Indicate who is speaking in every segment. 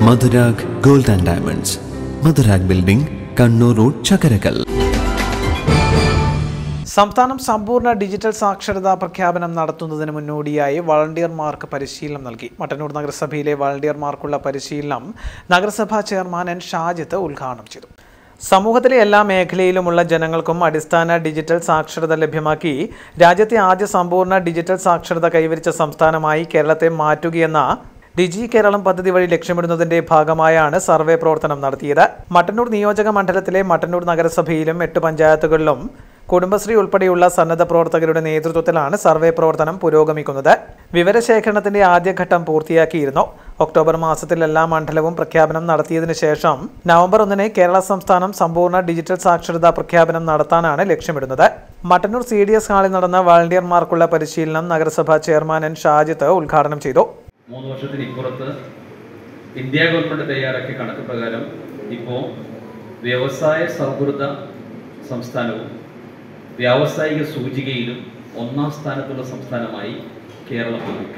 Speaker 1: Madhurag gold and diamonds, Madhurag building, Kannur road, Chakkarakal.
Speaker 2: സംസ്ഥാനം സമ്പൂർണ്ണ digital സാക്ഷരതാ പ്രഖ്യാപനം നടത്തുന്നതിന് മുന്നോടിയായി വളണ്ടിയർമാർക്ക് പരിശീലനം നൽകി. മട്ടന്നൂർ നഗരസഭയിലെ വളണ്ടിയർമാർക്കുള്ള പരിശീലനം നഗരസഭാ ചെയർമാൻ എൻ ഷാജിത്ത് ഉദ്ഘാടനം ചെയ്തു. സമൂഹത്തിലെ എല്ലാ മേഖലയിലുമുള്ള ജനങ്ങൾക്കും അടിസ്ഥാന ഡിജിറ്റൽ സാക്ഷരത ലഭ്യമാക്കി രാജ്യത്തെ ആദ്യ സമ്പൂർണ്ണ ഡിജിറ്റൽ സാക്ഷരത കൈവരിച്ച സംസ്ഥാനമായി കേരളത്തെ മാറ്റുകയെന്ന ഡിജി കേരളം പദ്ധതി വഴി ലക്ഷ്യമിടുന്നതിന്റെ ഭാഗമായാണ് സർവേ പ്രവർത്തനം നടത്തിയത്. മട്ടന്നൂർ നിയോജക മണ്ഡലത്തിലെ മട്ടന്നൂർ നഗരസഭയിലും 8 പഞ്ചായത്തുകളിലും കുടുംബശ്രീ ഉൾപ്പെടെയുള്ള സന്നദ്ധ പ്രവർത്തകരുടെ നേതൃത്വത്തിലാണ് സർവേ പ്രവർത്തനം പുരോഗമിക്കുന്നത്. വിവരശേഖരണത്തിന്റെ ആദ്യഘട്ടം പൂർത്തിയാക്കിയിരുന്നു. ഒക്ടോബർ മാസത്തിൽ എല്ലാ മണ്ഡലവും പ്രഖ്യാപനം നടത്തിയതിനു ശേഷം നവംബർ 1 കേരള സംസ്ഥാനം സമ്പൂർണ്ണ ഡിജിറ്റൽ സാക്ഷരതാ പ്രഖ്യാപനം നടത്താനാണ് ലക്ഷ്യമിടുന്നത്. മട്ടന്നൂർ CDS ഹാളിൽ നടന്ന വളണ്ടിയർമാർക്കുള്ള പരിശീലനം നഗരസഭാ ചെയർമാൻ എൻ ഷാജിത്ത് ഉദ്ഘാടനം ചെയ്തു.
Speaker 3: 3 വർഷത്തിന് ഇപ്പുറത്ത് ഇന്ത്യ ഗവൺമെൻറ് തയ്യാറാക്കിയ കണക്ക് പ്രകാരം ഇപ്പോൾ വ്യവസായ സൗഹൃദ സംസ്ഥാനവും വ്യാവസായിക സൂചികയിലും 1ാം സ്ഥാനത്തുള്ള സംസ്ഥാനമായി കേരളം മാറി.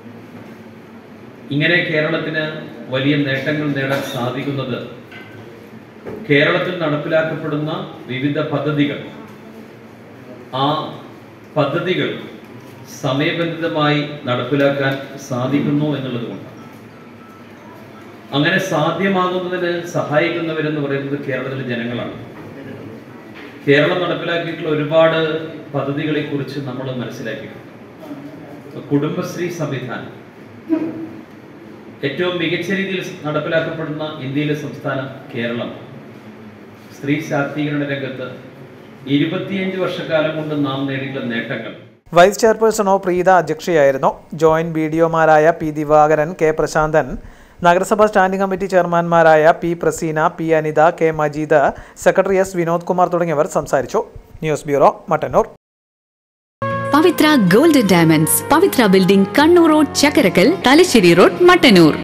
Speaker 3: ഇങ്ങനെ കേരളത്തിന് വലിയ നേട്ടങ്ങൾ നേടാൻ സാധിക്കുന്നത് കേരളത്തിൽ നടപ്പിലാക്കപ്പെടുന്ന വിവിധ പദ്ധതികൾ, ആ പദ്ധതികൾ സമയബന്ധിതമായി നടപ്പിലാക്കാൻ സാധിക്കുന്നു എന്നുള്ളത് കൊണ്ടാണ്. അങ്ങനെ സാധ്യമാകുന്നതിന് സഹായിക്കുന്നവരെന്ന് പറയുന്നത് കേരളത്തിലെ ജനങ്ങളാണ്. കേരളം നടപ്പിലാക്കിയിട്ടുള്ള ഒരുപാട് പദ്ധതികളെക്കുറിച്ച് നമ്മൾ മനസ്സിലാക്കിയിട്ടുണ്ട്. കുടുംബശ്രീ സംവിധാനം ഏറ്റവും മികച്ച രീതിയിൽ നടപ്പിലാക്കപ്പെടുന്ന ഇന്ത്യയിലെ സംസ്ഥാനം കേരളമാണ്. സ്ത്രീ ശാക്തീകരണ രംഗത്ത് 25 വർഷക്കാലം കൊണ്ട് നാം നേടിയിട്ടുള്ള നേട്ടങ്ങൾ.
Speaker 2: വൈസ് ചെയർപേഴ്സൺ പ്രീത അധ്യക്ഷയായിരുന്നു. ജോയിന്റ് BDOമാരായ P ദിവാകരൻ, K പ്രശാന്തൻ, നഗരസഭാ സ്റ്റാൻഡിംഗ് കമ്മിറ്റി ചെയർമാൻമാരായ P Praseena, P Anitha, K Majeed, secretary S Vinod Kumar തുടങ്ങിയവർ സംസാരിച്ചു. News bureau, Mattannur.
Speaker 4: Pavithra gold and diamonds, Pavithra building, Kannur road, Chakkarakal, Thalassery road, Mattannur.